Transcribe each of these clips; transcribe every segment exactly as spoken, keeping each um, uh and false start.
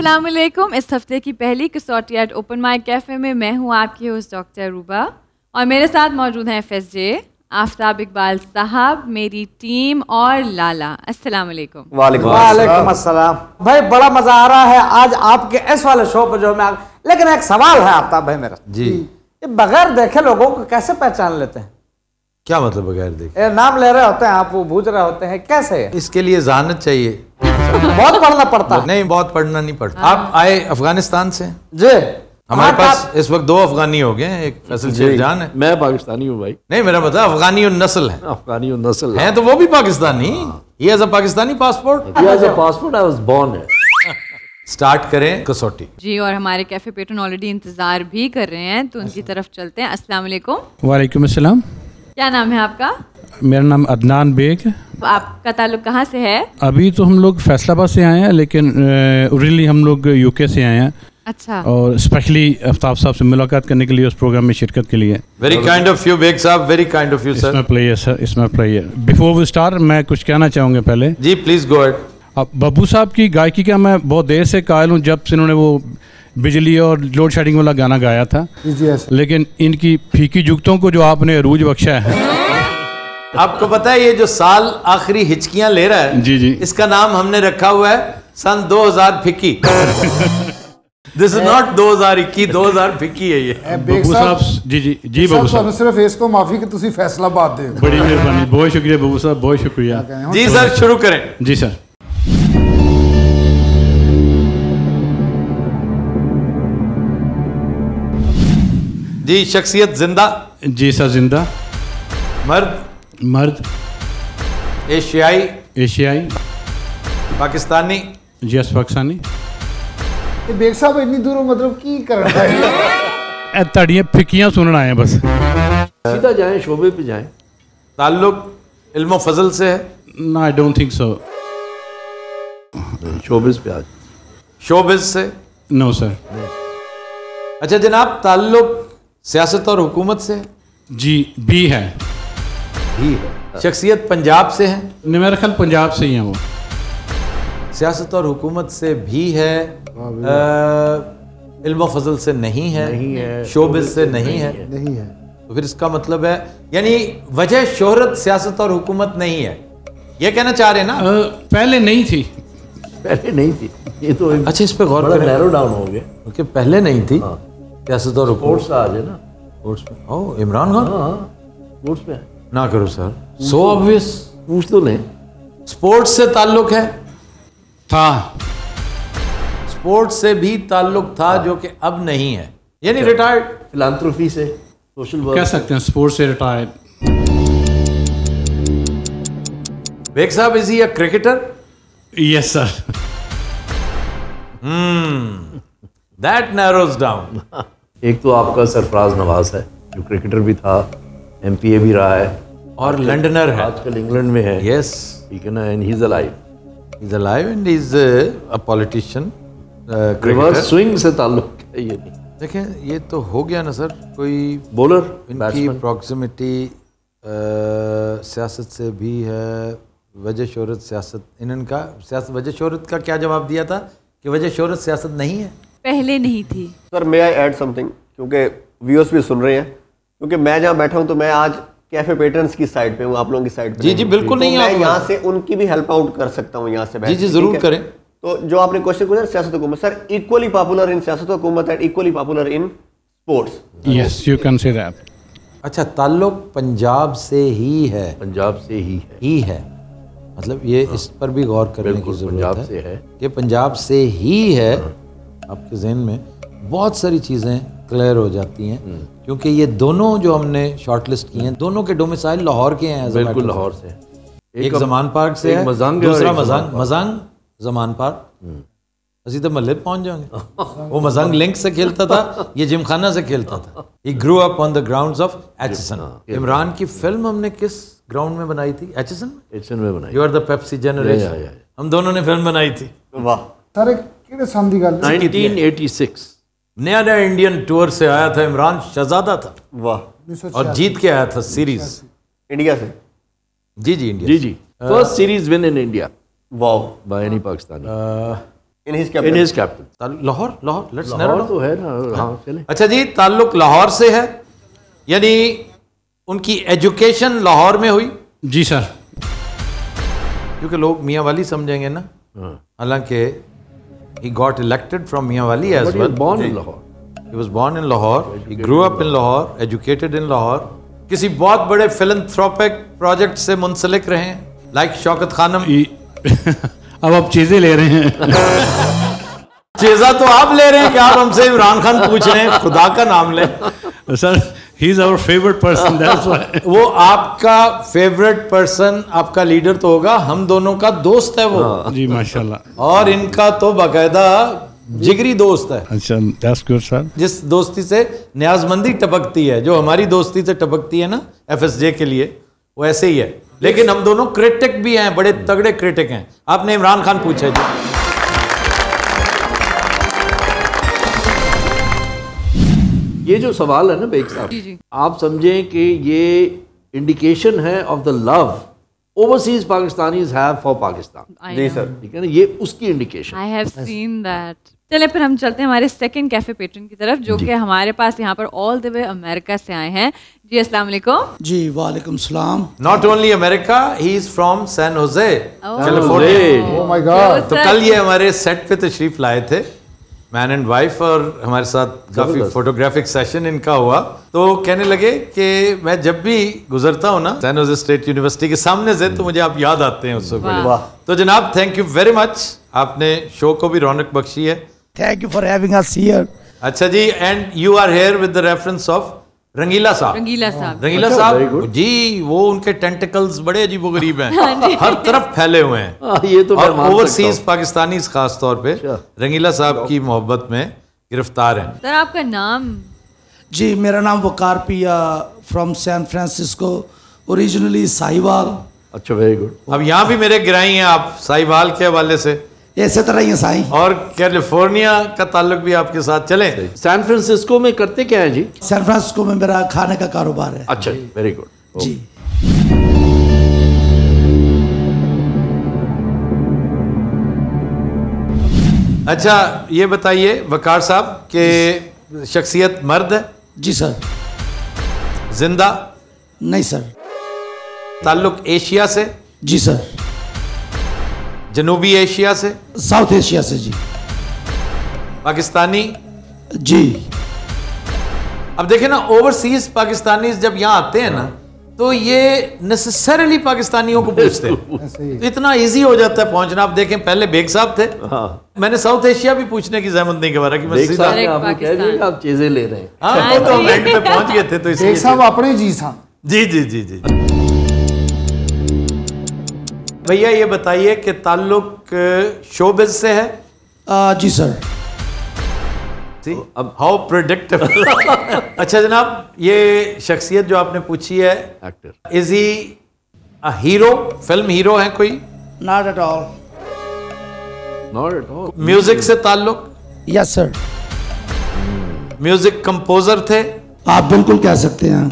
अस्सलाम वालेकुम। इस हफ्ते की पहली कसौटी एट ओपन माइक कैफ़े में मैं हूँ आपकी होस्ट डॉक्टर रूबा और मेरे साथ मौजूद हैं F S J, Aftab Iqbal sahab, मेरी टीम और लाला। अस्सलाम वालेकुम। वालेकुम अस्सलाम। भाई बड़ा मजा आ रहा है आज आपके इस वाले शो पर जो मैं, लेकिन एक सवाल है आफ्ताब भाई मेरा जी, ये बगैर देखे लोगों को कैसे पहचान लेते हैं? क्या मतलब बगैर देखे? नाम ले रहे होते हैं आप, वो बूझ रहे होते हैं, कैसे? इसके लिए जहानत चाहिए, बहुत पढ़ना पड़ता है। नहीं, बहुत पढ़ना नहीं पड़ता। आप आए अफगानिस्तान से जी? हमारे पास इस वक्त दो अफगानी हो गए हैं, एक फैसल शेरजान है। मैं पाकिस्तानी हूँ भाई। नहीं, मेरा मतलब अफगानी नस्ल है। अफगानी नस्ल है तो वो भी Pakistani. He has a Pakistani passport. He has a passport. I was born है। स्टार्ट करें कसौटी जी, और हमारे कैफे पेट्रन ऑलरेडी इंतजार भी कर रहे हैं, तो उनकी तरफ चलते हैं। अस्सलाम वालेकुम। वालेकुम अस्सलाम। क्या नाम है आपका? मेरा नाम अदनान बेग। आपका ताल्लुक कहाँ से है? अभी तो हम लोग फैसलाबाद से आए हैं, लेकिन ओरिजिनली हम लोग यूके से आए हैं। अच्छा। और स्पेशली आफ्ताब साहब से मुलाकात करने के लिए, उस प्रोग्राम में शिरकत के लिए। Very kind of you Baig sahab, very kind of you sir. इसमें प्लेयर सर, इसमें प्लेयर। बिफोर वी स्टार्ट मैं कुछ कहना चाहूँगा पहले। जी प्लीज गो अहेड। अब बब्बू साहब की गायकी का मैं बहुत देर से कायल हूँ, जब से इन्होंने वो बिजली और लोड शेडिंग वाला गाना गाया था। लेकिन इनकी फीकी जुगतों को जो आपने अरूज बख्शा है। आपको पता है ये जो साल आखिरी हिचकियां ले रहा है, जी जी, इसका नाम हमने रखा हुआ है सन दो हज़ार फिक्की। दिस इज नॉट दो हज़ार इक्कीस, दो हज़ार फिक्की है ये। बब्बू साहब जी जी जी बब्बू साहब, सिर्फ इस तो माफी कि तुसी फैसलाबाद दे। बड़ी मेहरबानी, बहुत शुक्रिया बब्बू साहब, बहुत शुक्रिया। जी सर, शुरू करें। जी सर। जी, शख्सियत जिंदा। जी सर, जिंदा। मर्द। मर्द। एशियाई। एशियाई। पाकिस्तानी। जी यस, पाकिस्तानी। बेग साहब इतनी दूरों मतलब की कर रहा है? तड़ियाँ फिकियाँ सुनना आए बस। सीधा जाएं, शोबे पे जाएं। ताल्लुक इल्म फजल से है? No, I don't think so. Showbiz पे आज। शोबिस से? No sir. अच्छा जनाब, ताल्लुक सियासत और हुकूमत से है? जी बी है। बी है। शख्सियत पंजाब से है? मेरा ख्याल पंजाब से ही है वो। सियासत और हुकूमत से भी है, इल्म फजल से नहीं है, नहीं है, शोबिस से नहीं है, नहीं है। तो फिर इसका मतलब है, यानी वजह शोहरत सियासत और हुकूमत नहीं है, ये कहना चाह रहे हैं ना? आ, पहले नहीं थी। पहले नहीं थी, ये तो अच्छा इस पे गौर करें। नैरो डाउन हो गया। ओके, पहले नहीं थी सियासत और हुकूमत। स्पोर्ट्स आज है ना। स्पोर्ट्स में ओ इमरान खान। हाँ, स्पोर्ट्स में ना करो सर, सो ऑब्वियस। पूछ तो लें। स्पोर्ट्स से ताल्लुक है? था। स्पोर्ट्स से भी ताल्लुक था जो कि अब नहीं है, यानी रिटायर्ड। फिलांथ्रोफी से, सोशल वर्क कह सकते हैं, स्पोर्ट्स से retired. Baig sahab, is he a cricketer? Yes sir. Hmm, that narrows down. एक तो आपका सरफराज नवाज है जो क्रिकेटर भी था, एमपीए भी रहा है और लंडनर है, आजकल इंग्लैंड में है। यस, ठीक है ना, and he is alive. He is alive and he is a politician. Reverse swing से ताल्लुक है ये नहीं। देखें, ये तो हो गया ना सर, कोई बॉलर। इनकी प्रॉक्सिमिटी सियासत से भी है, वजह शोहरत सियासत, इनका सियासत वजह शोहरत का क्या जवाब दिया था कि वजह शोहरत सियासत नहीं है, पहले नहीं थी। Sir may I add something, क्योंकि व्यूअर्स भी सुन रहे हैं, क्योंकि मैं जहाँ बैठा हूँ तो मैं आज कैफे पेट्रन्स की साइड पे हूँ, आप लोगों की साइड पे। जी जी बिल्कुल नहीं, मैं यहाँ से उनकी भी हेल्प आउट कर सकता हूँ यहाँ से। जी जी जरूर करें। तो जो आपने क्वेश्चन पूछा सियासत हुकूमत, सर इक्वली पॉपुलर इन सियासत हुकूमत and equally popular in sports. Yes, you can say that. अच्छा, ताल्लुक पंजाब से ही है? पंजाब से ही है ही है मतलब ये हाँ, इस पर भी गौर करने की जरूरत है, है कि पंजाब से ही है। हाँ, आपके जहन में बहुत सारी चीज़ें क्लियर हो जाती हैं, क्योंकि ये दोनों जो हमने शॉर्टलिस्ट किए हैं, दोनों के डोमिसाइल लाहौर के हैं। बिल्कुल लाहौर से। एक, एक जमान पार्क से है, दूसरा मजांग मजांग जमान पार्क। असी तो महल पहुंच जाएंगे। वो मजांग लिंक से खेलता था, ये जिमखाना से खेलता था। He grew up on the grounds of Aitchison. Imran की फिल्म हमने किस ग्राउंड में बनाई थी? एचिसन में। एचिसन में बनाई। You are the Pepsi generation। हम दोनों ने फिल्म बनाई थी। वाह सारे कितने साल की गल? Nineteen eighty six. नया नया इंडियन टूर से आया था, इमरान शहजादा था। वाह। और जीत के आया था सीरीज इंडिया से। जी जी इंडिया। जी जी first series win in India. Wow. By any Pakistani. In his in capital his capital. Lahore Lahore let's Lahore तो है ना, हाँ चले। अच्छा जी, ताल्लुक लाहौर से है, यानी उनकी एजुकेशन लाहौर में हुई? जी सर। क्योंकि लोग मियाँ वाली समझेंगे ना, हालांकि he got elected from Mian Wali as But he well. was born in Lahore. He was born in Lahore. He grew up in Lahore, educated in Lahore. किसी बहुत बड़े philanthropic project से मुंसलिक रहे हैं, like शौकत खानम। अब आप चीजें ले रहे हैं। चीज़ा तो आप ले रहे हैं कि आप हमसे इमरान खान पूछ रहे हैं, खुदा का नाम लें। Sir, he is our favorite person, that's why. वो आपका फेवरेट पर्सन, आपका लीडर तो होगा, हम दोनों का दोस्त है वो। जी माशाल्लाह। और इनका तो बाकायदा जिगरी दोस्त है। अच्छा, that's good sir. जिस दोस्ती से न्याजमंदी टपकती है, जो हमारी दोस्ती से टपकती है ना एफएसजे के लिए, वो ऐसे ही है। लेकिन हम दोनों क्रिटिक भी हैं, बड़े तगड़े क्रिटिक हैं। आपने इमरान खान पूछा जी। ये जो सवाल है ना बेग साहब, आप समझें कि ये इंडिकेशन है of the love overseas Pakistanis have for Pakistan. जी सर, ठीक है ना, ये उसकी indication. I have seen that. चले फिर हम चलते हैं हमारे सेकंड कैफे पेट्रन की तरफ, जो कि हमारे पास यहाँ पर ऑल द वे अमेरिका से आए हैं। जी अस्सलाम वालेकुम। जी वालेकुम सलाम। Not only America, he is from San Jose, California. Oh my God. तो कल ये हमारे सेट पे तशरीफ लाए थे, मैन एंड वाइफ, और हमारे साथ काफी फोटोग्राफिक सेशन इनका हुआ। तो कहने लगे कि मैं जब भी गुजरता हूँ ना सैन होजे स्टेट यूनिवर्सिटी के सामने से, तो मुझे आप याद आते हैं उससे पहले। तो जनाब थैंक यू वेरी मच, आपने शो को भी रौनक बख्शी है। Thank you for having us here. अच्छा जी, and you are here with the reference of Rangeela sahab. Rangeela sahab Rangeela साहब जी, वो उनके टेंटिकल्स बड़े अजीबोगरीब हैं, हर तरफ फैले हुए हैं। आ, ये तो और ओवरसीज पाकिस्तानी खास तौर पे रंगीला साहब की मोहब्बत में गिरफ्तार हैं। सर आपका नाम? जी मेरा नाम Waqar Piya, from San Francisco, originally Sahiwal. अच्छा, वेरी गुड। अब यहाँ भी मेरे गिराई हैं आप साहिवाल के हवाले से, ऐसे तरह ही साई। और कैलिफोर्निया का ताल्लुक भी आपके साथ। चले सैन फ्रांसिस्को में करते क्या है जी? सैन फ्रांसिस्को में मेरा खाने का कारोबार है। अच्छा, वेरी गुड जी। अच्छा ये बताइए वकार साहब कि शख्सियत मर्द है? जी सर। जिंदा? नहीं सर। ताल्लुक एशिया से? जी सर। जनूबी एशिया से? साउथ एशिया से जी। पाकिस्तानी? जी। अब देखें ना, ओवरसीज पाकिस्तानी जब यहाँ आते हैं ना, तो ये नेसेसरली पाकिस्तानियों को पूछते हैं। इतना इजी हो जाता है पहुंचना। आप देखें पहले बेग साहब थे, हाँ। मैंने साउथ एशिया भी पूछने की जहमत नहीं करवा रहा कि मैं सीधा आप चीजें ले रहे हैं। हाँ, तो एंड पे पहुंच गए थे, तो इसलिए साहब अपने जी साहब। जी जी जी जी भैया ये बताइए कि ताल्लुक शोबिज से है? आ, जी सर। अब हाउ प्रेडिक्टेबल। अच्छा जनाब, ये शख्सियत जो आपने पूछी है, actor, is he a hero? Film hero है कोई? Not at all. Not at all. Music से ताल्लुक? Yes sir. म्यूजिक कंपोजर थे? आप बिल्कुल कह सकते हैं।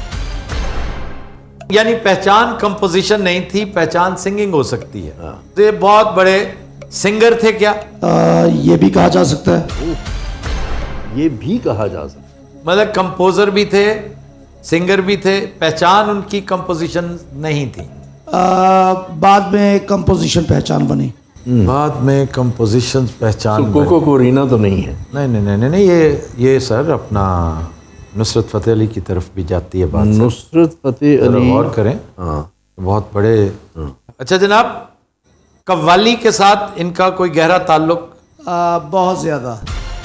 यानी पहचान कंपोजिशन नहीं थी, पहचान सिंगिंग हो सकती है। तो ये बहुत बड़े सिंगर थे क्या? आ, ये भी कहा जा सकता है। ये भी कहा जा सकता है। मतलब कंपोजर भी थे, सिंगर भी थे, पहचान उनकी कंपोजिशन नहीं थी। आ, बाद में कंपोजिशन पहचान बनी। बाद में कंपोजिशन पहचान। तो कोको कोरीना तो नहीं है? नहीं नहीं नहीं नहीं, ये ये सर अपना नुसरत फतेह अली की तरफ भी जाती है बात। नुसरत फतेह अली, और करें, हाँ बहुत बड़े। अच्छा जनाब, कव्वाली के साथ इनका कोई गहरा ताल्लुक? आ, बहुत ज्यादा।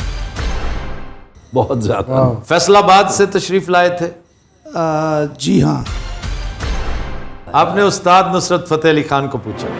बहुत ज्यादा। फैसलाबाद से तशरीफ लाए थे? आ, जी हाँ। आपने उस्ताद नुसरत फतेह अली खान को पूछा।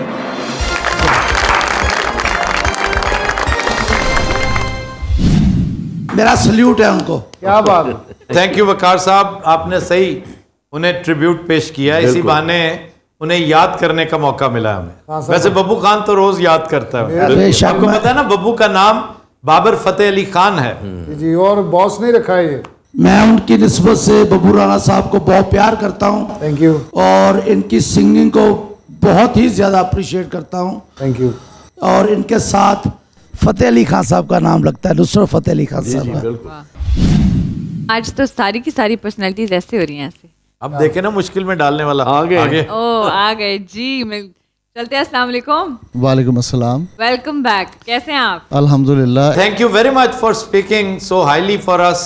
मेरा सल्यूट है उनको। क्या बात। थैंक यू वकार साहब, आपने सही उन्हें ट्रिब्यूट पेश किया। इसी बहाने उन्हें याद करने का मौका मिला हमें। वैसे बब्बू खान तो रोज याद करता है, आपको पता है ना, बब्बू का नाम बाबर फतेह अली खान है जी, और बॉस नहीं रखा है ये। मैं उनकी निस्बत से बब्बू राणा साहब को बहुत प्यार करता हूँ। Thank you. और इनकी सिंगिंग को बहुत ही ज्यादा अप्रिशिएट करता हूँ। Thank you. और इनके साथ फतेह अली खान साहब का नाम लगता है, नुसरत फतेह अली खान साहब। आज तो सारी की सारी पर्सनालिटीज ऐसे हो रही हैं ऐसे। अब देखे ना मुश्किल में डालने वाला आगे आगे ओ आ गए जी। मैं चलते हैं। अस्सलाम वालेकुम। वालेकुम अस्सलाम। Welcome back. कैसे हैं आप? अल्हम्दुलिल्लाह। Thank you very much for speaking so highly for us,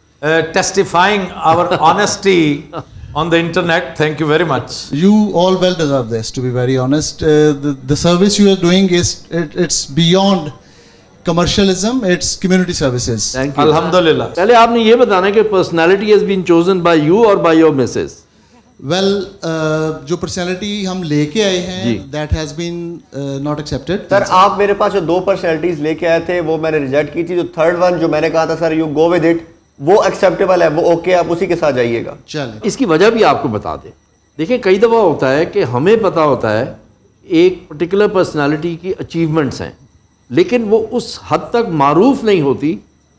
testifying our honesty on the internet. Thank you very much. You all well deserve this, to be very honest. Uh, the, the service you are doing is it, it's beyond commercialism, it's community services. Thank you. Alhamdulillah. पहले आपने ये बताना है कि personality has been chosen by you or by your missus? Well, uh, जो personality हम लेके आए हैं that has been uh, not accepted. Sir आप मेरे पास जो दो पर्सनैलिटीज लेके आए थे वो मैंने रिजेक्ट की थी। जो थर्ड वन जो मैंने कहा था sir you go with it, वो एक्सेप्टेबल है, वो ओके, आप उसी के साथ जाइएगा। चलिए इसकी वजह भी आपको बता दें। देखिए कई दफ़ा होता है कि हमें पता होता है एक पर्टिकुलर पर्सनालिटी की अचीवमेंट्स हैं, लेकिन वो उस हद तक मारूफ नहीं होती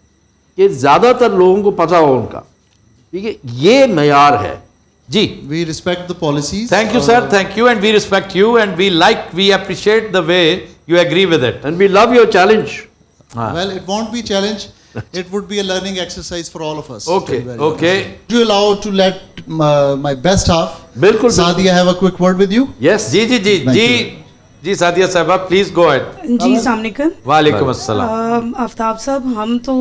कि ज़्यादातर लोगों को पता हो उनका। ठीक है, ये मयार है जी। we respect the policies. Thank you sir, thank you, and we respect you and we like, we appreciate the way you agree with it and we love your challenge. Well, it won't be challenge. It would be a learning exercise for all of us. Okay, okay. Do you allow to let my, my best half, बिल्कुल Sadia, have a quick word with you? Yes. जी जी जी जी जी सादिया साहबा please go ahead. जी अस्सलाम वालेकुम। वालेकुम अस्सलाम। आफ्ताब साहब, हम तो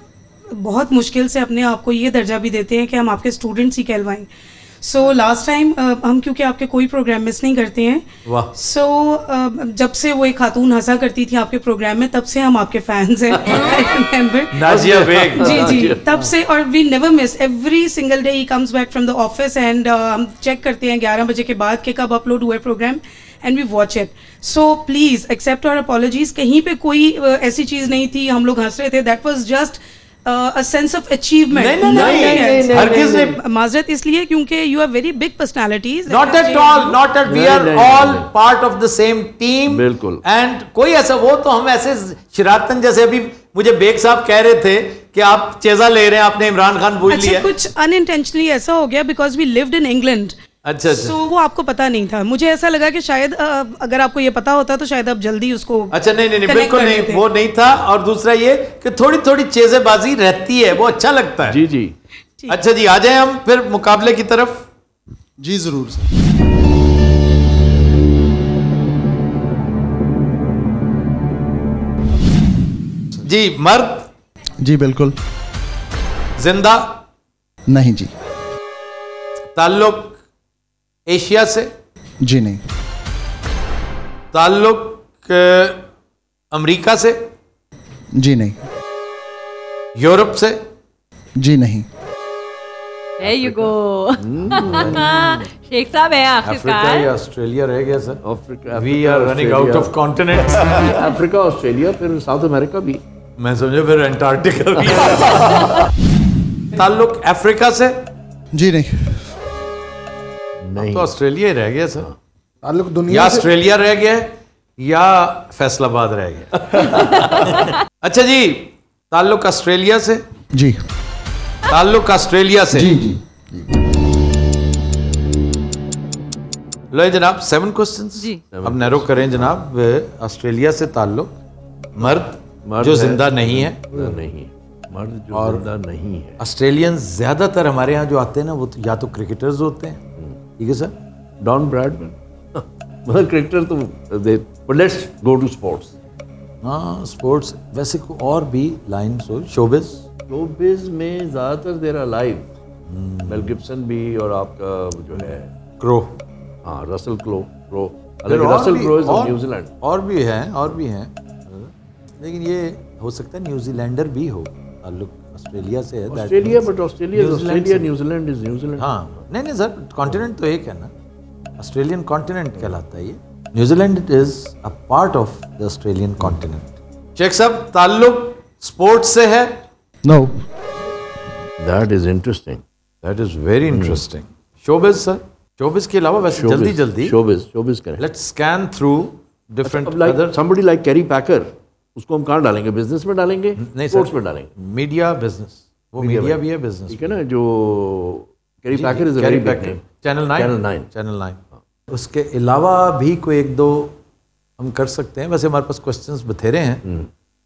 बहुत मुश्किल से अपने आप को ये दर्जा भी देते हैं कि हम आपके स्टूडेंट्स ही कहलवाएं। सो लास्ट टाइम हम क्योंकि आपके कोई प्रोग्राम मिस नहीं करते हैं, सो so, uh, जब से वो एक खातून हंसा करती थी आपके प्रोग्राम में, तब से हम आपके फैंस हैं। I remember Nazia Baig. जी जी तब से, और we never miss, every single day he comes back from the office and हम चेक करते हैं ग्यारह बजे के बाद कि कब अपलोड हुआ programme and we watch it. So please accept our apologies. कहीं पे कोई uh, ऐसी चीज़ नहीं थी हम लोग हंस रहे थे, that was just a sense of achievement. नहीं नहीं नहीं हरगिज़ नहीं। माजरत इसलिए क्योंकि you are very big personalities. Not at all, not at, we are all part of the same team. बिल्कुल। And कोई ऐसा, वो तो हम ऐसे शरारतन जैसे अभी मुझे बेग साहब कह रहे थे कि आप चेजा ले रहे हैं, आपने इमरान खान भूल लिया। कुछ unintentionally ऐसा हो गया because we lived in England. अच्छा अच्छा। so, वो आपको पता नहीं था। मुझे ऐसा लगा कि शायद अगर आपको ये पता होता तो शायद आप जल्दी उसको। अच्छा नहीं नहीं, नहीं बिल्कुल नहीं, वो नहीं था। और दूसरा ये कि थोड़ी थोड़ी चेजेबाजी रहती है, वो अच्छा लगता है। जी जी। अच्छा जी, आ जाए हम फिर मुकाबले की तरफ। जी जरूर सर। जी मर्द? जी बिल्कुल। जिंदा? नहीं जी। ताल्लुक एशिया से? जी नहीं। ताल्लुक अमेरिका से? जी नहीं। यूरोप से? जी नहीं। There you go. शेख साहब है आखिरकार। अफ्रीका या ऑस्ट्रेलिया रह गया sir. Africa. We are running out of continent. Africa, Australia, फिर साउथ अमेरिका भी। मैं समझे फिर अंटार्कटिका भी है। ताल्लुक अफ्रीका से? जी नहीं। नहीं तो ऑस्ट्रेलिया ही रह गया सर। ताल्लुक दुनिया या ऑस्ट्रेलिया रह गया या फैसलाबाद रह गया। अच्छा जी, ताल्लुक ऑस्ट्रेलिया से? जी। ताल्लुक ऑस्ट्रेलिया से? जी जी। लो जनाब, सेवन क्वेश्चंस जी। अब नैरो करें जनाब। ऑस्ट्रेलिया से ताल्लुक, मर्द, मर्द जो जिंदा नहीं है, नहीं मर्द जो और जिंदा नहीं है। ऑस्ट्रेलियन ज्यादातर हमारे यहाँ जो आते हैं ना वो तो या तो क्रिकेटर्स होते हैं, ठीक है सर, डॉन ब्रैडमैन, मतलब क्रिकेटर तो दे, but let's go to sports. हाँ स्पोर्ट्स, वैसे को और भी लाइन्स हो, शोबिज। शोबिज में ज़्यादातर देर अलाइव, मेल गिब्सन भी, और आपका जो है क्रो, हाँ Russell Crowe Crowe Russell Crowe is of New Zealand. और भी हैं और भी हैं, लेकिन ये हो सकता है न्यूजीलैंडर भी हो, ताल्लुक ऑस्ट्रेलिया से है। Australia, but Australia Australia, New Zealand is New Zealand. हाँ नहीं नहीं सर, कॉन्टिनेंट तो एक है ना, ऑस्ट्रेलियन कॉन्टिनेंट कहलाता है ये। New Zealand is a part of the Australian continent. शेख साहब, ताल्लुक स्पोर्ट्स से है? No. That is interesting, that is very interesting. Showbiz sir? Showbiz के अलावा वैसे जल्दी जल्दी शोबिज शोबिज करें। Let's scan through different other, somebody like Kerry Packer, उसको हम कहाँ डालेंगे? बिजनेस में डालेंगे? नहीं, स्पोर्ट्स में डालेंगे। मीडिया बिजनेस, वो मीडिया भी है, बिजनेस, ठीक है ना। जो Kerry Packer is a very big name. Channel nine, channel nine channel nine. उसके अलावा भी कोई एक दो हम कर सकते हैं। वैसे हमारे पास क्वेश्चंस बथेरे हैं,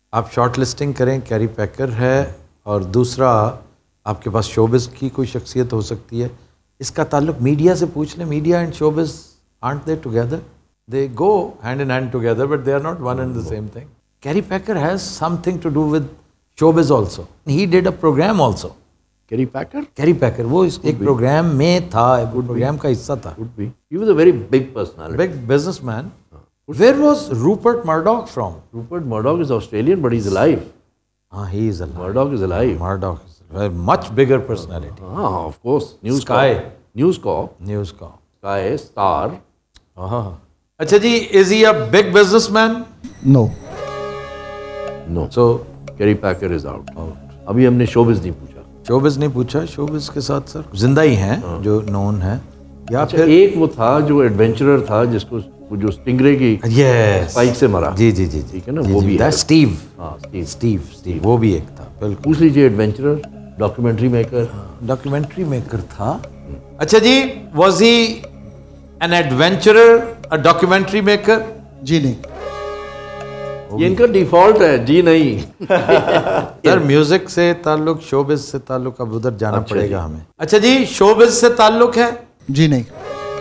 आप शॉर्ट लिस्टिंग करें, कैरी पैकर है, और दूसरा आपके पास शोबिस की कोई शख्सियत हो सकती है। इसका ताल्लुक मीडिया से पूछ लें। Media and showbiz aren't they together? They go hand in hand together, but they are not one and the same thing. Kerry Packer has something to do with showbiz also. He did a program also. Kerry Packer? Kerry Packer, वो इस एक programme में था, एक programme का हिस्सा था. Would be. He was a very big personality. Big businessman. Where was Rupert Murdoch from? Rupert Murdoch is Australian, but he's alive. Ah, he is alive. Murdoch is alive. Murdoch is a much bigger personality. Ah, of course. News Sky. News Corp. News Corp. Sky, Star. हाँ. अच्छा जी, is he a big businessman? No. No. So Kerry Packer is out. Out. अभी हमने showbiz नहीं पूछा. Showbiz नहीं पूछा. Showbiz के साथ सर जिंदा ही हैं जो नोन है, या अच्छा, फिर एक वो था जो एडवेंचरर था जिसको वो जो स्टिंगरे की yes. स्पाइक से मरा. जी जी जी ठीक है ना, वो भी है. स्टीव. हाँ, स्टीव. स्टीव स्टीव वो भी एक था. बिल्कुल. पूछ लीजिए. Adventurer, documentary maker. Documentary maker था. अच्छा जी, was he an adventurer, a documentary maker? जी नहीं. ये इनका डिफॉल्ट है, जी नहीं. सर म्यूजिक से ताल्लुक, शोबिज से ताल्लुक, अब उधर जाना अच्छा पड़ेगा जी. हमें. अच्छा जी, शोबिज से ताल्लुक है? जी नहीं.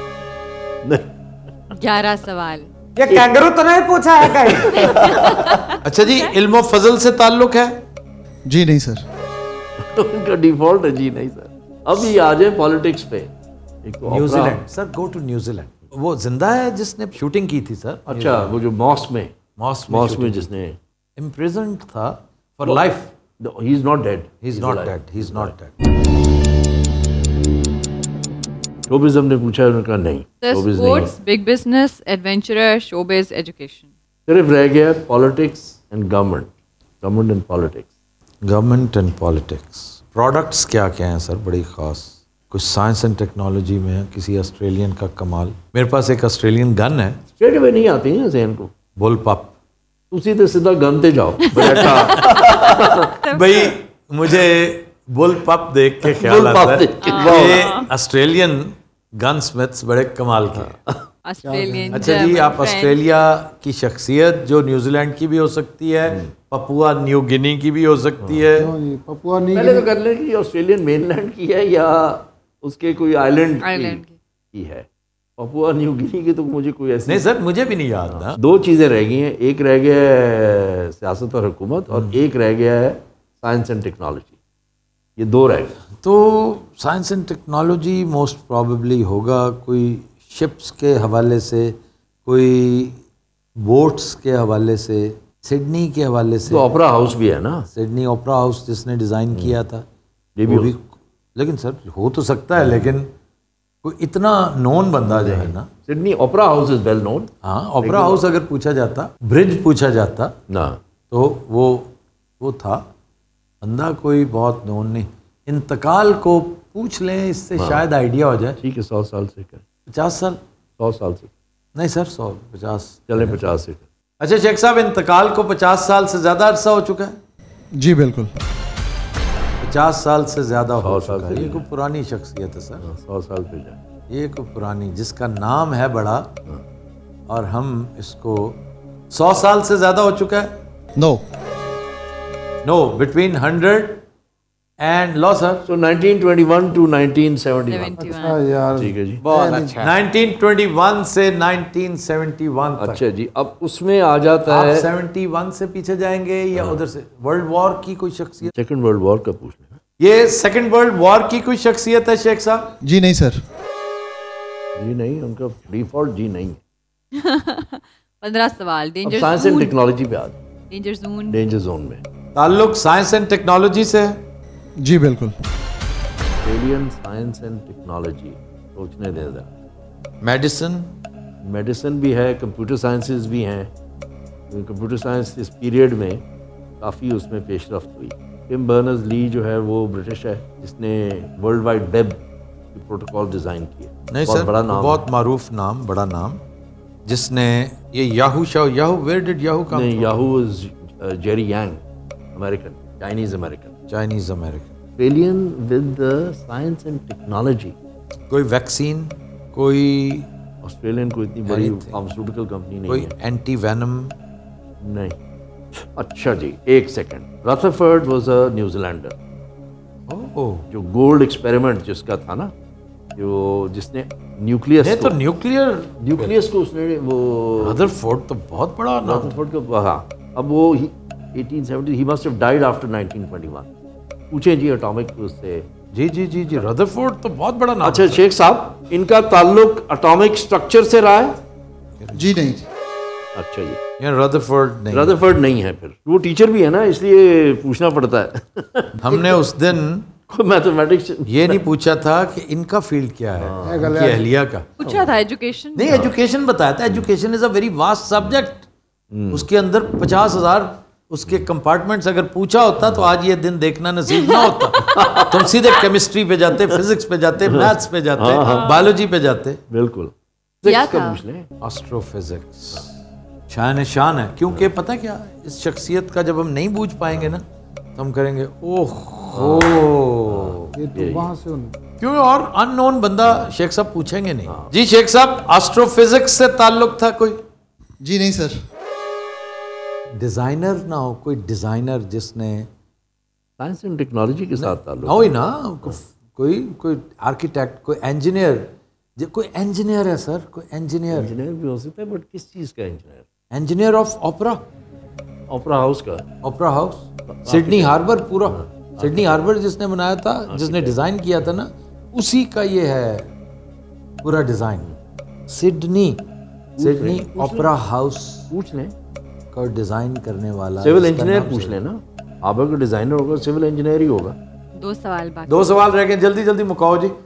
ग्यारह सवाल. ये कैंगरू तो नहीं पूछा है कहीं? अच्छा जी, इल्म फजल से ताल्लुक है? जी नहीं सर. इनका डिफॉल्ट है, जी नहीं सर. अभी आ जाए पॉलिटिक्स पे. तो New Zealand. Sir go to New Zealand. वो जिंदा है जिसने शूटिंग की थी सर. अच्छा, वो जो मॉस में मॉस मॉस में जिसने इम्प्रिजन्ड था for life. He is not dead. He is not dead. He is not dead. Showbiz हमने पूछा, उन्होंने कहा नहीं. शोबिज नहीं. Sports, big business, adventurer, showbiz, education. सिर्फ रह गया politics and government. Government and politics. Government and politics. Products क्या क्या हैं सर बड़ी खास? कुछ साइंस एंड टेक्नोलॉजी में है, किसी ऑस्ट्रेलियन का कमाल. मेरे पास एक ऑस्ट्रेलियन गन है. स्ट्रेट अवे नहीं आती है जहन को. बुल पप. तुसी तो सीधा गन ते जाओ. भाई मुझे बुल पप देख के ख्याल आता है कि ऑस्ट्रेलियन गन स्मिथ्स बड़े कमाल के. ऑस्ट्रेलियन. अच्छा जी, आप ऑस्ट्रेलिया की शख्सियत जो न्यूजीलैंड की भी हो सकती है, पपुआ न्यू गिनी की भी हो सकती है. पपुआ न्यू पहले तो कर ले कि ऑस्ट्रेलियन मेनलैंड की है या उसके कोई आइलैंड आइलैंड की, की है. पपुआ न्यू गिनी की तो मुझे कोई ऐसी नहीं सर, मुझे भी नहीं याद ना. दो चीज़ें रह गई हैं. एक रह गया है सियासत और हुकूमत, और एक रह गया है साइंस एंड टेक्नोलॉजी. ये दो रह गए. तो science and technology most probably होगा. कोई शिप्स के हवाले से, कोई बोट्स के हवाले से, सिडनी के हवाले से. तो ओपेरा हाउस भी है ना. सिडनी ओपेरा हाउस जिसने डिज़ाइन किया था, ये भी, वो भी. लेकिन सर हो तो सकता है, लेकिन कोई इतना नोन बंदा जो है ना. Sydney opera House is well known. हाँ, ओपेरा हाउस अगर पूछा जाता, ब्रिज पूछा जाता ना, तो वो वो था. बंदा कोई बहुत नोन नहीं. इंतकाल को पूछ लें, इससे शायद आइडिया हो जाए. ठीक है, सौ साल से कर. पचास साल. सौ साल से नहीं सर, सौ पचास. चले पचास से कर. अच्छा शेख साहब, इंतकाल को पचास साल से ज़्यादा अरसा हो चुका है? जी बिल्कुल. पचास साल से ज़्यादा हो सौ साल चुका है. से ये कोई पुरानी शख्सियत है सर. सौ साल पे जाए. ये कोई पुरानी, जिसका नाम है बड़ा, और हम इसको सौ साल से ज़्यादा हो चुका है. No. No, between hundred and law sir. So nineteen twenty one to nineteen seventy one. हाँ यार. ठीक है जी. बहुत अच्छा. नाइनटीन ट्वेंटी वन से नाइनटीन सेवेंटी वन तक. अच्छा जी. अब उसमें आ जाता आप है. सेवेंटी वन से पीछे जाएंगे या उधर से? वर्ल्ड वॉर की कोई शख्सियत? सेकंड वर्ल्ड वॉर का पूछना. ये सेकंड वर्ल्ड वॉर की कोई शख्सियत है शेख साहब? जी नहीं सर. जी नहीं, उनका डिफॉल्ट जी नहीं. पंद्रह सवाल. डेंजर साइंस एंड टेक्नोलॉजी पे आ. Danger zone. डेंजर जोन में ताल्लुक साइंस एंड टेक्नोलॉजी से है? जी बिल्कुल. एलियन साइंस एंड टेक्नोलॉजी सोचने दे दे. मेडिसिन. मेडिसिन भी है, कंप्यूटर साइंसेस भी हैं. कंप्यूटर साइंस इस पीरियड में काफ़ी उसमें पेशरफ्त हुई. टिम बर्नर्स ली जो है वो ब्रिटिश है, जिसने वर्ल्ड वाइड वेब की प्रोटोकॉल डिज़ाइन किया. नहीं बहुत सर, बड़ा नाम, बहुत मारूफ नाम, बड़ा नाम, जिसने ये Yahoo Shah. Yahoo, where did Yahoo come? नहीं, Yahoo is Jerry Yang, American, Chinese American. Chinese American. Australian with science and technology. कोई वैक्सीन, कोई ऑस्ट्रेलियन को इतनी बड़ी फार्मास्यूटिकल कंपनी नहीं कोई है. एंटी वेनम नहीं. अच्छा जी, एक second. Rutherford was a New Zealander. Oh, जो गोल्ड एक्सपेरिमेंट जिसका था ना, जो जिसने न्यूक्लियस तो न्यूक्लियर न्यूक्लियस को उसने वो रदरफोर्ड तो बहुत बड़ा नाम। रदरफोर्ड को, हाँ, अब वो अठारह सौ सत्तर, he must have died after nineteen twenty one. पूछे जी एटॉमिक उससे। जी जी जी जी रदरफोर्ड तो बहुत बड़ा नाम। अच्छा शेख साहब, इनका ताल्लुक एटॉमिक स्ट्रक्चर से रहा है? जी नहीं। अच्छा जी, ये रदरफोर्ड नहीं, रदरफोर्ड नहीं है। फिर वो टीचर भी है ना, इसलिए पूछना पड़ता है। हमने उस दिन मैथमेटिक्स ये नहीं पूछा था कि इनका फील्ड क्या है, इनकी अहलिया का पूछा था। एजुकेशन नहीं, एजुकेशन बताया था। Education is a very vast subject. उसके अंदर पचास हजार उसके कंपार्टमेंट्स अगर पूछा होता तो आज ये दिन देखना नसीब ना होता। तुम सीधे केमिस्ट्री पे जाते, फिजिक्स पे जाते, मैथ्स पे जाते, बायोलॉजी पे जाते। बिल्कुल। एस्ट्रोफिजिक्स शान शान है, क्योंकि पता क्या, इस शख्सियत का जब हम नहीं बूझ पाएंगे ना तो हम करेंगे ओह हो, ये तो वहां से क्यों, और अननोन बंदा शेख साहब पूछेंगे नहीं। जी शेख साहब, एस्ट्रोफिजिक्स से ताल्लुक था कोई? जी नहीं सर। डिजाइनर ना हो, कोई डिजाइनर जिसने साइंस एंड टेक्नोलॉजी के साथ ताल्लुक हो ही ना, कोई कोई आर्किटेक्ट, कोई इंजीनियर, कोई इंजीनियर है सर, कोई इंजीनियर। इंजीनियर भी हो सकता है, बट किस चीज का engineer? Engineer of opera, opera house का। ओपेरा हाउस, सिडनी हार्बर, पूरा सिडनी हार्बर जिसने बनाया था, जिसने डिजाइन किया था ना, उसी का ये है पूरा design. Sydney Sydney opera house पूछ लें का डिजाइन करने वाला सिविल इंजीनियर पूछ लें ना। आप अगर डिजाइनर होगा, सिविल इंजीनियर ही होगा। दो सवाल बाकी, दो सवाल रह गए, जल्दी जल्दी मुकाओ जी।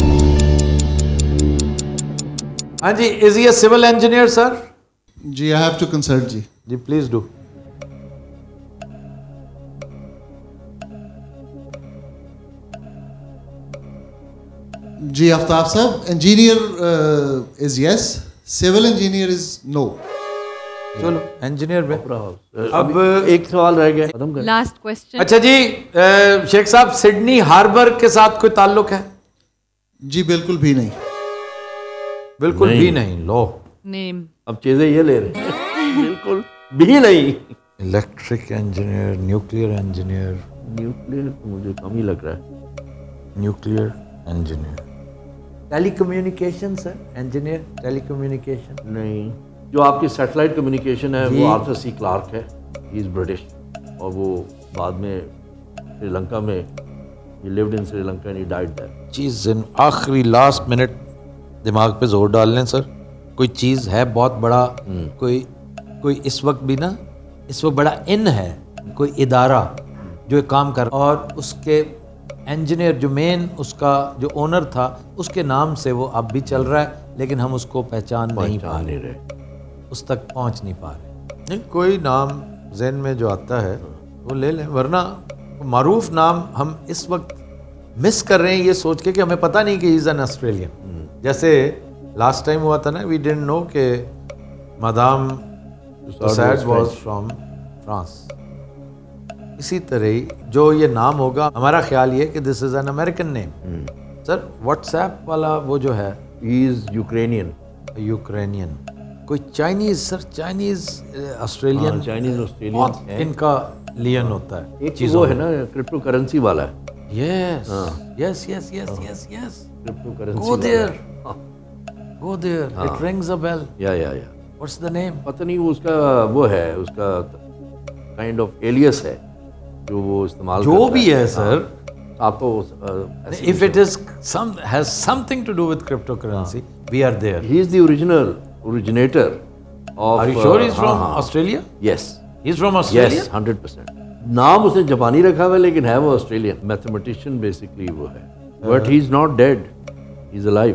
हाँ जी, is he a civil engineer sir? जी, आई हैव टू कंसल्ट जी। जी प्लीज डू। जी आफ्ताब साहब, engineer is yes, civil engineer is no. चलो इंजीनियर में। अब एक सवाल रह गया, खत्म कर। Last question. अच्छा जी, शेख साहब, सिडनी हार्बर के साथ कोई ताल्लुक है? जी बिल्कुल भी नहीं। बिल्कुल भी नहीं। लो नेम, अब चीजें ये ले रहे हैं। बिल्कुल भी नहीं। Electric engineer, nuclear engineer. Nuclear तो मुझे कम ही लग रहा है। Nuclear engineer, telecommunication sir, engineer telecommunication नहीं। जो आपकी सैटेलाइट कम्युनिकेशन है वो आर्थर सी क्लार्क है, ही इज ब्रिटिश, और वो बाद में श्रीलंका में, he lived in Sri Lanka and he died there. चीज़ आखिरी लास्ट मिनट दिमाग पे जोर डाल लें सर। कोई चीज़ है बहुत बड़ा, कोई कोई इस वक्त भी ना, इस वक्त बड़ा इन है कोई इदारा जो एक काम कर, और उसके इंजीनियर जो मेन उसका जो ओनर था, उसके नाम से वो अब भी चल रहा है, लेकिन हम उसको पहचान नहीं पा रहे, उस तक पहुंच नहीं पा रहे। नहीं, कोई नाम जहन में जो आता है वो ले लें, वरना मारूफ नाम हम इस वक्त मिस कर रहे हैं ये सोच के कि हमें पता नहीं कि ही इज़ एन ऑस्ट्रेलियन। जैसे लास्ट टाइम हुआ था ना, वी डिडंट नो कि Madame Tussaud was from France. इसी तरह ही जो ये नाम होगा, हमारा ख्याल ये कि this is an American name. Sir WhatsApp वाला वो जो है, ही इज़ यूक्रेनियन। यूक्रेनियन। कोई Chinese sir, Chinese Australian, Chinese Australian इनका लियन होता है। एक चीज वो है ना, क्रिप्टो करेंसी वाला है। Yes yes yes yes yes yes crypto currency. Go there, go there, it rings a bell. Yeah yeah या व्हाट्स द नेम? पता नहीं, वो उसका वो है, उसका काइंड ऑफ एलियस है जो वो इस्तेमाल जो भी है सर। आप तो if it is some has something to do with crypto currency, we are there. He is the original originator of Are you sure he's from uh, Australia? Yes. He's from Australia? Yes, one hundred percent. नाम उसने जापानी रखा हुआ है, लेकिन है वो Australian. Mathematician basically वो है, but he is not dead, he is alive.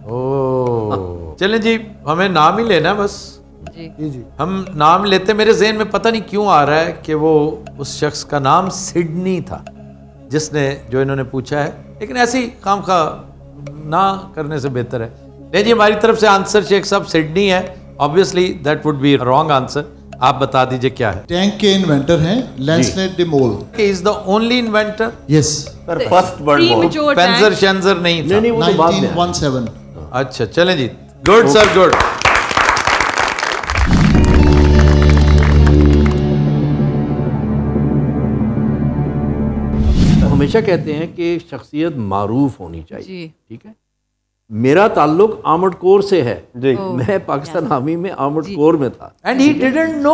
Oh चलें जी, हमें नाम ही लेना बस। जी जी हम नाम लेते, मेरे ज़हन में पता नहीं क्यों आ रहा है कि वो उस शख्स का नाम सिडनी था जिसने जो इन्होंने पूछा है, लेकिन ऐसी काम का ना करने से बेहतर है। नहीं जी, हमारी तरफ से आंसर शेख साहब सिडनी है। Obviously that would be wrong answer. आप बता दीजिए क्या है। टैंक के इन्वेंटर हैं Lancelot de Mole. He is the only inventor. Yes sir, first bird ball. Panzer शेंजर नहीं था। नहीं, वो तो बाद में नाइनटीन सेवनटीन। अच्छा चलें जी, गुड सर, गुड। हमेशा कहते हैं कि शख्सियत मारूफ होनी चाहिए, जी। ठीक है। मेरा ताल्लुक आर्मर्ड कोर से है जी। मैं पाकिस्तान आर्मी में आर्मर्ड कोर में था, एंड ही डिडंट नो,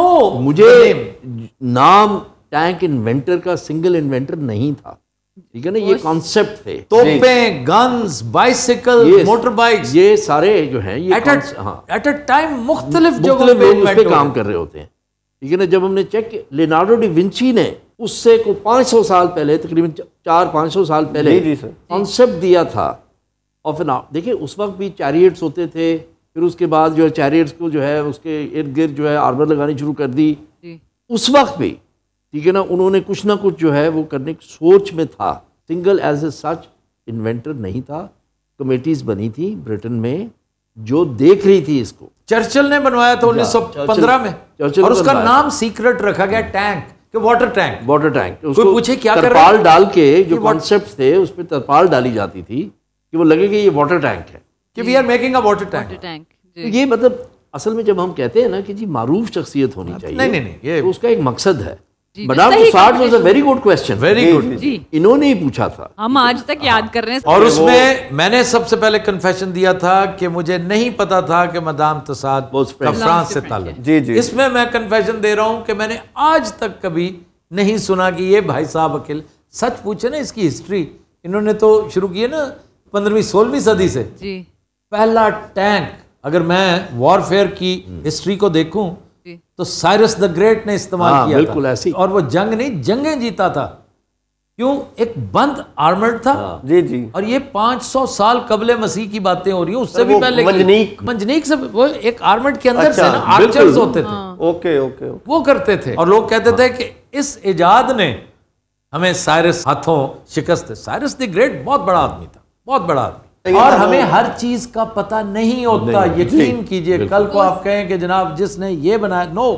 मुझे नाम टैंक इन्वेंटर का सिंगल इन्वेंटर नहीं था, ठीक है ना। ये कॉन्सेप्ट थे, तोपें, गन्स, बाइसिकल, मोटर बाइक्स, ये सारे जो हैं ये एट अ टाइम मुख्तलिफ मुख्तलिफ लोग उस पर काम कर रहे होते हैं, ठीक है ना। जब हमने चेक किया, लियोनार्डो डी विंची ने उससे को पाँच सौ साल पहले, तकरीबन चार पाँच सौ साल पहले कॉन्सेप्ट दिया था ऑफ एन, देखिए उस वक्त भी चैरियट्स होते थे, फिर उसके बाद जो है चैरियट्स को जो है उसके इर्द गिर्द जो है आर्मर लगानी शुरू कर दी उस वक्त भी, ठीक है ना। उन्होंने कुछ ना कुछ जो है वो करने की सोच में था, single as a such inventor नहीं था। कमेटीज बनी थी ब्रिटेन में जो देख रही थी इसको। चर्चिल ने बनवाया था उन्नीस सौ पंद्रह में, और उसका नाम सीक्रेट रखा गया टैंक, कि वाटर टैंक। वाटर टैंक कोई पूछे क्या कर रहे तरपाल हैं? डाल के जो कॉन्सेप्ट थे उस पर तरपाल डाली जाती थी कि वो लगे कि ये वाटर टैंक है, कि we are making a water tank. तो ये मतलब असल में जब हम कहते हैं ना कि जी मारूफ शख्सियत होनी चाहिए, नहीं नहीं नहीं, ये तो उसका एक मकसद है। Madame Tussaud was a very good question, very good, इन्होंने ही पूछा था, हम आज तक याद कर रहे हैं। और उसमें मैंने सबसे पहले कन्फेशन दिया था कि मुझे नहीं पता था कि मदाम तुसाद का फ्रांस से ताल्लुक। जी जी, इसमें मैं कन्फेशन दे रहा हूं कि मैंने आज तक कभी नहीं सुना कि ये भाई साहब अकेले, सच पूछे ना इसकी हिस्ट्री, इन्होंने तो शुरू की है ना पंद्रहवीं सोलहवीं सदी से। जी। पहला टैंक, अगर मैं वॉरफेयर की हिस्ट्री को देखूं तो साइरस द ग्रेट ने इस्तेमाल हाँ, किया बिल्कुल था। ऐसी। और वो जंग नहीं, जंगें जीता था। क्यों? एक बंद आर्मर्ड था। हाँ, जी जी। और ये पाँच सौ साल कबले मसीह की बातें हो रही हैं, उससे भी पहले मंजनीक मंजनीक से वो एक आर्मर्ड के अंदर अच्छा, से ना आर्चर्स होते थे। ओके ओके, वो करते थे, और लोग कहते थे कि इस इजाद ने हमें साइरस हाथों शिकस्त। साइरस द ग्रेट बहुत बड़ा आदमी था, बहुत बड़ा आदमी, और हमें हर चीज का पता नहीं होता। यकीन कीजिए, कल को आप कहें कि जनाब जिसने ये बनाया, नो,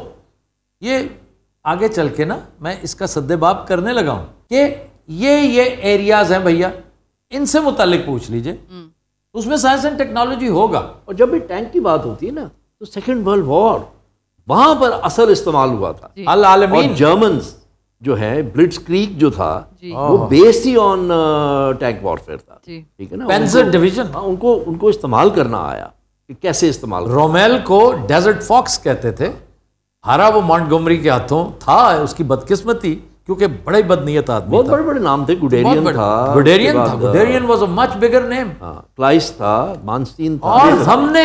ये आगे चल के ना मैं इसका सद्देबाब करने लगा हूं कि ये ये एरियाज हैं भैया, इनसे मुतालिक पूछ लीजिए, उसमें साइंस एंड टेक्नोलॉजी होगा। और जब भी टैंक की बात होती है ना तो सेकेंड वर्ल्ड वॉर वहां पर असल इस्तेमाल हुआ था। अल आलमीन जर्मन्स जो है ब्लिट्जक्रीग जो था वो बेस्ड ही ऑन टैंक वॉरफेयर था, ठीक है ना। पेंजर डिवीजन, हाँ, उनको उनको इस्तेमाल करना आया कि कैसे इस्तेमाल। रोमेल को डेजर्ट फॉक्स कहते थे, हारा वो मॉन्टगोमरी के हाथों था, उसकी बदकिस्मती, क्योंकि बड़े बदनीयत आदमी, बहुत बड़े बड़े नाम थे। गुडेरियन था, गुडेरियन था, Guderian was a much bigger name. Kleist था, मानस्टीन था। और हमने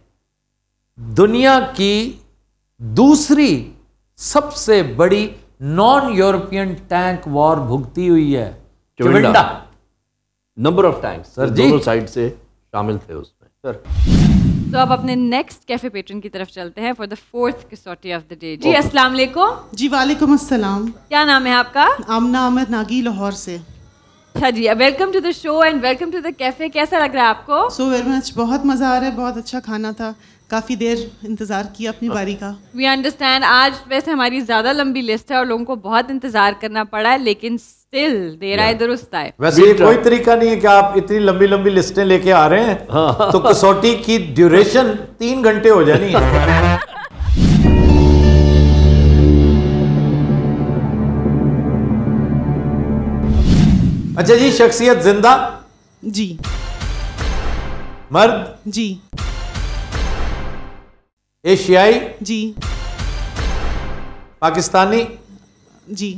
दुनिया की दूसरी सबसे बड़ी नॉन यूरोपियन टैंक वॉर भुगती हुई है, Chawinda. Number of tanks sir जी दोनों साइड से शामिल थे उसमें सर। तो अब अपने नेक्स्ट कैफे पेट्रन की तरफ चलते हैं फॉर द फोर्थ कसौटी ऑफ द डे। जी अस्सलाम वालेकुम। जी वालेकुम अस्सलाम। क्या नाम है आपका? आमना अहमद नागी, लाहौर से। अच्छा जी, welcome to the show and welcome to the cafe. कैसा लग रहा है आपको? सो वेरी मच, बहुत मज़ा आ रहा है, बहुत अच्छा खाना था, काफ़ी देर इंतज़ार किया अपनी बारी का। वी अंडरस्टैंड, आज वैसे हमारी ज़्यादा लंबी लिस्ट है और लोगों को बहुत इंतज़ार करना पड़ा है, लेकिन स्टिल देर आए दुरुस्त आए। वैसे ये कोई तरीका नहीं है कि आप इतनी लंबी लंबी लिस्टें लेके आ रहे हैं, हाँ। तो कसौटी की ड्यूरेशन तीन घंटे हो जानी है। अच्छा जी, शख्सियत जिंदा? जी। मर्द? जी। एशियाई? जी। पाकिस्तानी? जी।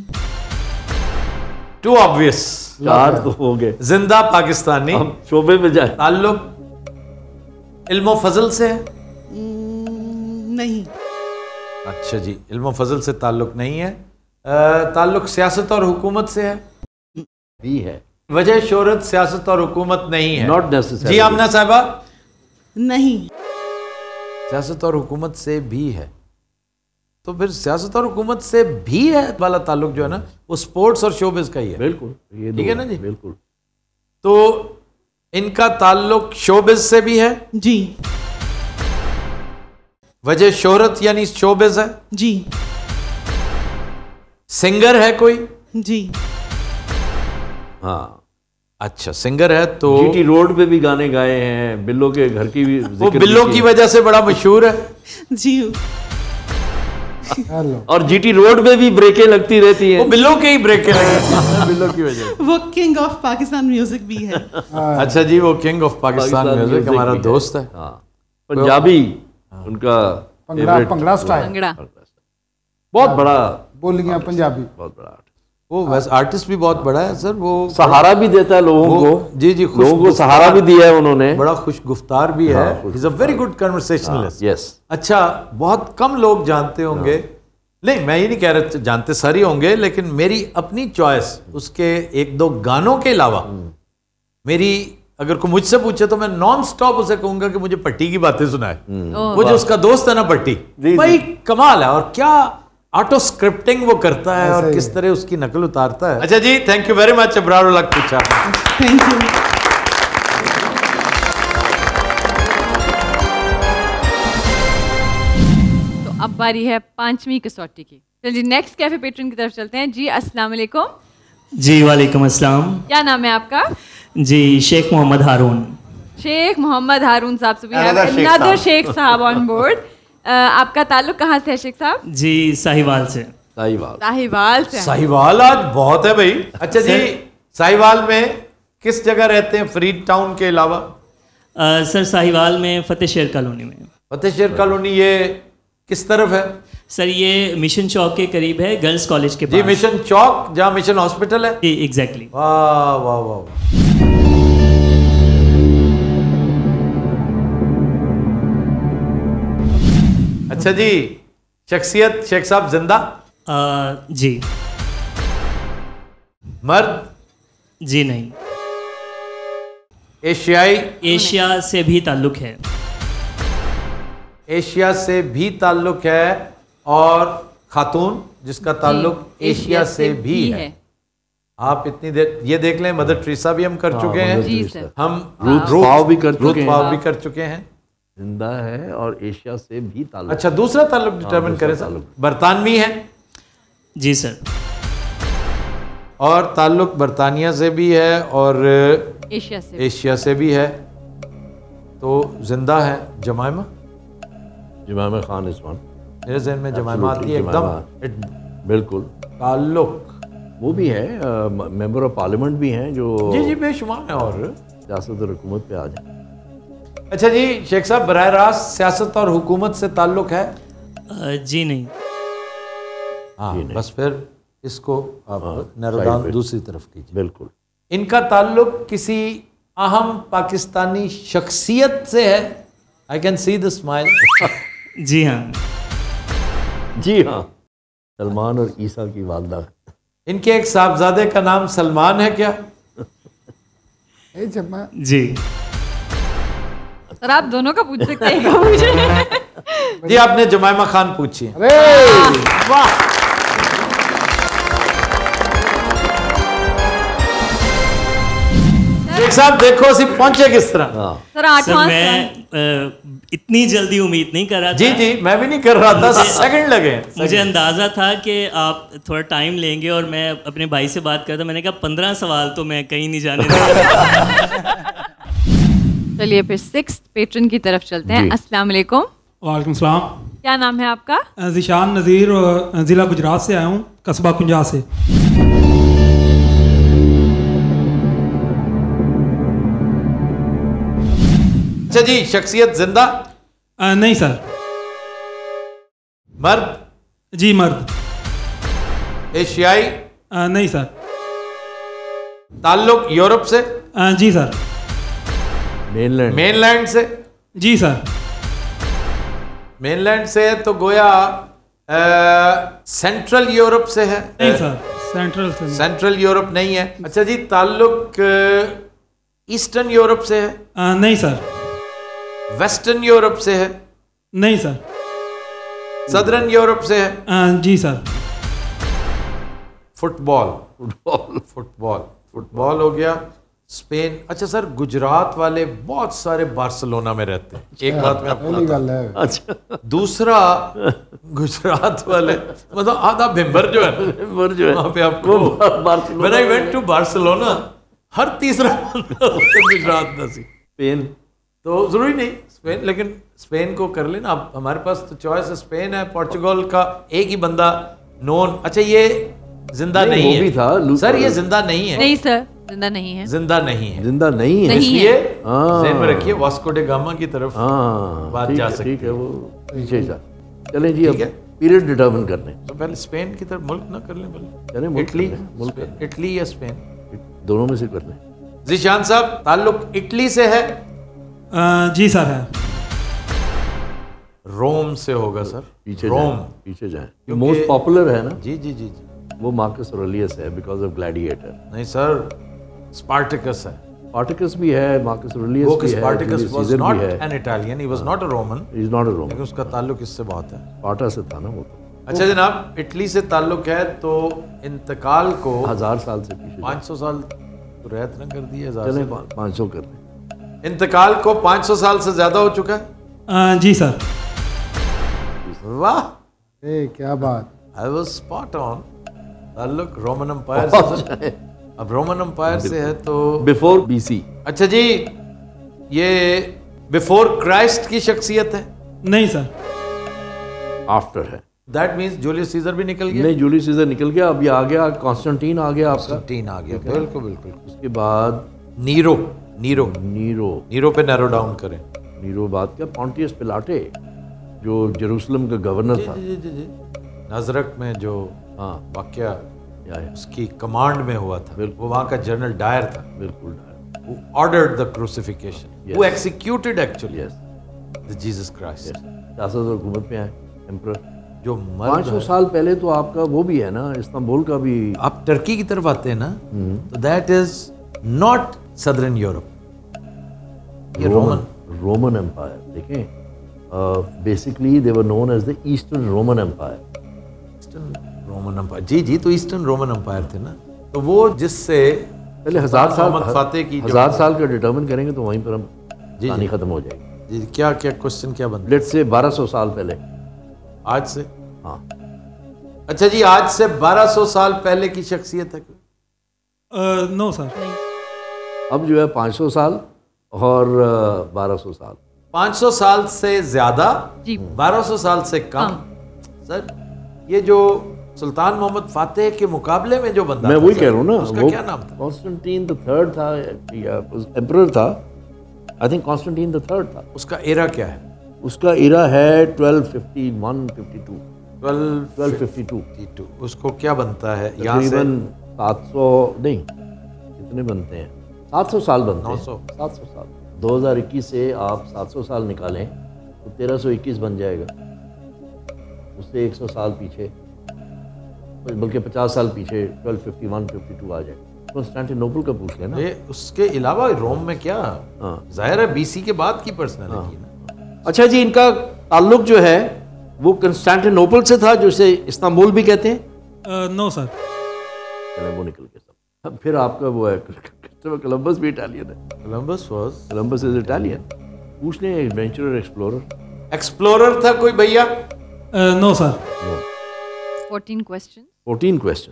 टू ऑब्वियस, चार तो हो गए। जिंदा पाकिस्तानी, शोबे में जाए। ताल्लुक इल्मो फजल से है? नहीं। अच्छा जी, इल्मो फजल से ताल्लुक नहीं है। ताल्लुक सियासत और हुकूमत से है? भी है। वजह शोहरत सियासत और हुकूमत नहीं है? Not necessary. जी आमना साहिबा? नहीं। सियासत और हुकूमत से भी है, तो फिर सियासत और हुकूमत से भी है वाला ताल्लुक जो है ना वो स्पोर्ट्स और शोबिज का ही है। बिल्कुल, ये ठीक है ना जी? बिल्कुल। तो इनका ताल्लुक शोबिज से भी है? जी। वजह शोहरत यानी शोबिज है? जी। सिंगर है कोई? जी। हाँ। अच्छा, सिंगर है तो जीटी रोड पे भी गाने गाए हैं, बिल्लो के घर की भी वो बिल्लो की वजह से बड़ा मशहूर है। जी। और जीटी रोड पे भी ब्रेकें लगती रहती हैं। वो बिल्लों के ही ब्रेकें लगती हैं बिल्लों की वजह से। वो किंग ऑफ पाकिस्तान म्यूजिक भी है। अच्छा जी, वो किंग ऑफ पाकिस्तान म्यूजिक हमारा दोस्त है। पंजाबी उनका पंगड़ा स्टाइल, बहुत बड़ा बोलियां पंजाबी, बहुत बड़ा। वो वैसे आर्टिस्ट भी बहुत बड़ा है सर। वो सहारा भी देता है लोगों को। जी जी, लोगों को सहारा भी दिया है उन्होंने। बड़ा खुश गुफ्तार भी है। He is a very good conversationalist. Yes. अच्छा, बहुत कम लोग जानते होंगे, नहीं मैं ये नहीं कह रहा जानते सारे होंगे, लेकिन मेरी अपनी चॉइस उसके एक दो गानों के अलावा, मेरी अगर कोई मुझसे पूछे तो मैं नॉन स्टॉप उसे कहूंगा कि मुझे पट्टी की बातें सुनाए। वो जो उसका दोस्त है ना पट्टी, भाई कमाल है। और क्या ऑटो स्क्रिप्टिंग वो करता है और किस तरह उसकी नकल उतारता है। अच्छा जी, thank you very much. Abrar लक पूछा। Thank you. तो अब बारी है पांचवी कसौटी की। चलिए नेक्स्ट कैफे पेट्रन की तरफ चलते हैं जी। अस्सलाम वालेकुम। जी वालेकुम अस्सलाम। क्या नाम है आपका? जी शेख मोहम्मद हारून। शेख मोहम्मद हारून साहब से भी अनदर शेख साहब ऑन बोर्ड। आपका ताल्लुक कहाँ से है शेख साहब? जी साहिवाल से। साहिवाल साहिवाल से। साहिवाल आज बहुत है भाई। अच्छा जी, साहिवाल में किस जगह रहते हैं फरीद टाउन के अलावा? आ, सर साहिवाल में फतेह शेर कॉलोनी में। फतेह शेर कॉलोनी ये किस तरफ है? सर ये मिशन चौक के करीब है, गर्ल्स कॉलेज के पास। जी मिशन चौक, जहाँ मिशन हॉस्पिटल है। जी एग्जैक्टली। वाह वाह वाह। अच्छा जी, शख्सियत शेख साहब जिंदा? आ, जी। मर्द? जी नहीं। एशियाई? एशिया से भी ताल्लुक है। एशिया से भी ताल्लुक है। और खातून जिसका ताल्लुक एशिया से भी है। आप इतनी देर ये देख लें, मदर टेरेसा भी हम कर चुके हैं। जी सर। हम रूथ पाव भी कर चुके हैं। पाव भी कर चुके हैं। जिंदा है और एशिया से भी ताल्लुक। अच्छा, दूसरा ताल्लुक डिटरमिन करें सर। बरतानवी है? जी सर। और ताल्लुक बरतानिया से भी है और एशिया से एशिया से भी है। तो जिंदा है जमाइमा? जमाइमा खान इस्मान। मेरे जहन में जमाइमा आती है एकदम। बिल्कुल। ताल्लुक वो भी है, मेंबर ऑफ पार्लियामेंट भी हैं जो जी जी बेशुमार है और सियासत और हुकूमत पे आ जाए। अच्छा जी, शेख साहब बराह रास्त सियासत और हुकूमत से ताल्लुक है? आ, जी नहीं। हाँ जी नहीं। बस फिर इसको आप नैरो डाउन दूसरी तरफ कीजिए। बिल्कुल। इनका ताल्लुक किसी अहम पाकिस्तानी शख्सियत से है? I can see the smile. जी हाँ। जी हाँ, सलमान और ईसा की वालदा। इनके एक साहबजादे का नाम सलमान है क्या? जी सर, आप दोनों का पूछ सकते हैं। जी आपने जमाइमा खान पूछी। वाह। शेख साहब देखो असी पहुंचे किस तरह। सर आठवां मैं आ, इतनी जल्दी उम्मीद नहीं कर रहा था। जी जी मैं भी नहीं कर रहा था, सेकंड लगे। मुझे अंदाजा था कि आप थोड़ा टाइम लेंगे और मैं अपने भाई से बात करता, मैंने कहा पंद्रह सवाल तो मैं कहीं नहीं जाने दूंगा। चलिए फिर सिक्स्थ पेट्रन की तरफ चलते हैं। अस्सलाम वालेकुम। वालेकुम सलाम। क्या नाम है आपका? ज़िशान नज़ीर, ज़िला गुजरात से आया हूँ, कस्बा कुंजा से। अच्छा जी, शख्सियत जिंदा? आ, नहीं सर। मर्द? जी मर्द। एशियाई? आ, नहीं सर। ताल्लुक यूरोप से? आ, जी सर। मेनलैंड? मेनलैंड से? जी सर। मेनलैंड से तो गोया आ, सेंट्रल यूरोप से है? नहीं सर, सेंट्रल से। सेंट्रल यूरोप नहीं है। अच्छा जी, ताल्लुक ईस्टर्न यूरोप से है? आ, नहीं सर। वेस्टर्न यूरोप से है? नहीं सर। सदर्न यूरोप से है? आ, जी sir. Football? Football football football हो गया। स्पेन? अच्छा सर, गुजरात वाले बहुत सारे बार्सिलोना में रहते हैं। एक बात मैं आपको बताता हूं। अच्छा, दूसरा गुजरात वाले मतलब आधा भिम्बर जो है भिम्बर जो है वहां पे आपको when I went to Barcelona हर तीसरा गुजरात नसी। स्पेन? तो जरूरी नहीं स्पेन, लेकिन स्पेन को कर लेना। अब हमारे पास तो चॉइस है, स्पेन है, पोर्चुगल का एक ही बंदा नॉन। अच्छा ये जिंदा नहीं, नहीं है, भी था सर, ये जिंदा नहीं है। नहीं सर, जिंदा नहीं है, जिंदा नहीं है, जिंदा नहीं है, इसलिए ज़हन में रखिए वास्को डे गामा की तरफ बात जा सकती है। ठीक है, वो पीछे जा चलें जी। अब पीरियड डिटरमिन करने तो पहले स्पेन की तरफ मुल्क ना कर लें, चलें इटली, मुल्क इटली या स्पेन, दोनों में से कर लें। जीशान साहब, ताल्लुक इटली से है? आ, जी सर है। रोम से होगा सर। पीछे रोम, पीछे जाएं। मोस्ट पॉपुलर है ना? जी जी जी जी वो मार्कस ऑरेलियस है बिकॉज ऑफ ग्लैडिएटर। नहीं सर, स्पार्टिकस है। स्पार्टिकस भी है, मार्कस ऑरेलियस भी है। Spartacus was not an Italian, he was not a Roman, he is not a Roman, लेकिन उसका ताल्लुक इससे बहुत है, स्पार्टा से था ना वो। अच्छा जनाब, इटली से ताल्लुक है तो इंतकाल को हजार साल से पीछे पाँच सौ साल तो रहत न कर दिए, चलें पाँच सौ कर दें। इंतकाल को पाँच सौ साल से ज्यादा हो चुका है? आ, जी सर। वाह, ए क्या बात, आई वाज स्पॉट ऑन। ताल्लुक रोमन एम्पायर से, अब रोमन एम्पायर से है तो बिफोर बीसी। अच्छा जी, ये बिफोर क्राइस्ट की शख्सियत है? नहीं सर, आफ्टर है। दैट मींस जूलियस सीजर भी निकल गया? नहीं, जूलियस सीजर निकल गया, अब ये आ गया कॉन्स्टेंटीन आ गया, आपका कॉन्स्टेंटीन आ गया, बिल्कुल बिल्कुल। उसके बाद नीरो, नीरो नीरो नीरो पे नैरो डाउन करें। नीरो बात क्या, पॉन्टियस पिलाटे जो जेरूसलम का गवर्नर था, जी जी जी नाजरक में जो हाँ वाकया उसकी कमांड में हुआ था, वो वहाँ का जनरल डायर था, बिल्कुल Dyer, who ordered the crucifixion, who executed actually the Jesus Christ। सियासत और हुकूमत में आए एम्परर, जो पाँच सौ साल पहले तो आपका वो भी है ना, इस्तांबुल का भी। आप टर्की की तरफ आते हैं ना, तो that is not southern Europe, ये रोमन रोमन एम्पायर। देखें, basically they were known as the eastern Roman empire. Eastern Roman empire, जी जी, तो ईस्टर्न रोमन एम्पायर थे ना, तो वो जिससे पहले हजार साल फातेह की हजार साल का डिटरमिन करेंगे तो वहीं पर हम कहानी खत्म हो जाएगी। जी, क्या क्या क्वेश्चन क्या बनता है? लेट्स से बारह सौ साल पहले, आज से? हाँ। अच्छा जी, आज से बारह सौ साल पहले की शख्सियत है? No sir. अब जो है पाँच सौ साल और बारह सौ साल। पाँच सौ साल से ज्यादा, बारह सौ साल से कम। सर ये जो सुल्तान मोहम्मद फातेह के मुकाबले में जो बंदा, मैं वही कह रहा हूँ ना, उसका क्या नाम था? कॉन्स्टेंटीन द थर्ड था, या एम्परर था, I think Constantine the third था। उसका एरा क्या है? उसका एरा है twelve fifty one fifty two. Twelve fifty two. उसको क्या बनता है यहाँ से? सात सौ नहीं, कितने बनते हैं? सात सौ साल बनते हैं। सात सौ साल। दो हज़ार इक्कीस से आप सात सौ साल निकालें तो तेरह सौ इक्कीस बन जाएगा। उससे एक सौ साल पीछे, बल्कि पचास साल पीछे twelve fifty one fifty two आ जाएगा। कॉन्स्टेंटिनोपल का पूछ लेना। ये उसके अलावा रोम में क्या, जाहिर है बीसी के बाद की पर्सनालिटी है ना। अच्छा जी, इनका ताल्लुक जो है वो कंस्टेंटिनोपल से था, जिसे इस्तांबुल भी कहते हैं? No sir. चले वो निकल के सब। फिर आपका वो है कोलंबस भी इटालियन है। Columbus was Columbus is Italian. पूछ लें, एडवेंचरर, एक्सप्लोरर। एक्सप्लोरर था कोई भैया? No sir. fourteen questions. fourteen questions.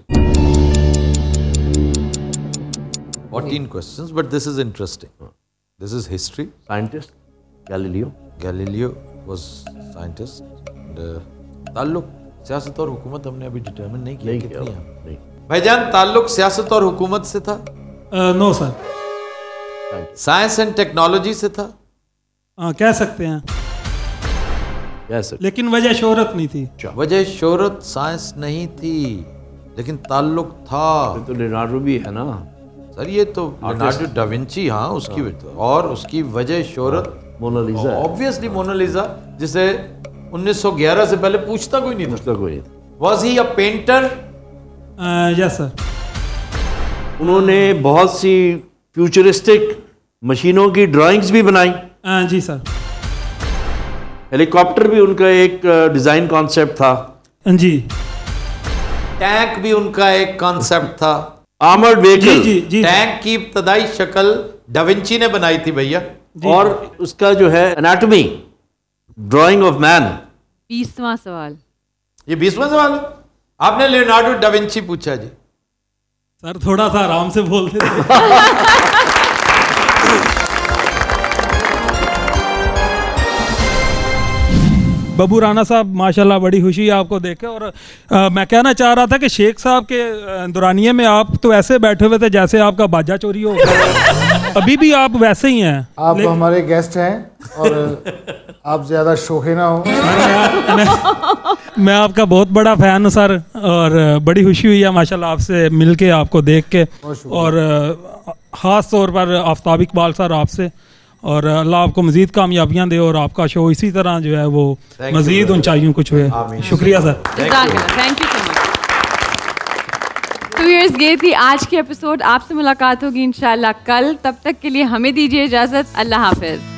fourteen questions, but this is interesting. This is history. Scientist, Galileo. Galileo was scientist. And, uh, ताल्लुक सियासत और हुकूमत हमने अभी डिटरमिन नहीं किया, कितनी है? नहीं। भाईजान, ताल्लुक सियासत और हुकूमत से था? No sir. Science and technology से था? आ, कह सकते हैं, yes, लेकिन वजह शोहरत नहीं थी। वजह शोहरत साइंस नहीं थी, लेकिन ताल्लुक था। तो लियोनार्डो भी है ना सर, ये तो लियोनार्डो डा विंची, हाँ उसकी हाँ। और उसकी वजह शोहरत मोनालिसा, ऑब्वियसली मोनालिसा, जिसे उन्नीस सौ ग्यारह से पहले पूछता कोई नहीं था। कोई was he a painter? Yes sir. उन्होंने बहुत सी फ्यूचरिस्टिक मशीनों की ड्राइंग्स भी बनाई। uh, जी सर। हेलीकॉप्टर भी उनका एक डिजाइन कॉन्सेप्ट था। जी। टैंक भी उनका एक कॉन्सेप्ट था। Armoured vehicle. जी, जी, टैंक की इब्तदाई शक्ल डाविंची ने बनाई थी भैया। और उसका जो है एनाटॉमी, ड्राइंग ऑफ मैन। बीसवां सवाल। ये बीसवां सवाल है? आपने लियोनार्डो डा विंची पूछा जी। सर थोड़ा सा आराम से बोलते थे। बबू राना साहब माशाल्लाह बड़ी खुशी है आपको देख के। और आ, मैं कहना चाह रहा था कि शेख साहब के दुरानिये में आप तो ऐसे बैठे हुए थे जैसे आपका बाजा चोरी हो अभी भी आप वैसे ही हैं। आप ले... हमारे गेस्ट हैं और आप ज़्यादा शोखे ना हो। मैं, मैं, मैं आपका बहुत बड़ा फ़ैन हूँ सर, और बड़ी खुशी हुई है माशाल्लाह आपसे मिल के, आपको देख के, और ख़ास तौर पर आफ्ताब इकबाल सर आपसे। और अल्लाह आपको मज़ीद कामयाबियाँ दे और आपका शो इसी तरह जो है वो मज़ीद ऊंचाइयों को छुए। शुक्रिया sir. Thank you so much. तो व्यूअर्स, ये थी आज की एपिसोड। आपसे मुलाकात होगी इंशाल्लाह कल। तब तक के लिए हमें दीजिए इजाज़त। अल्लाह हाफ़िज़।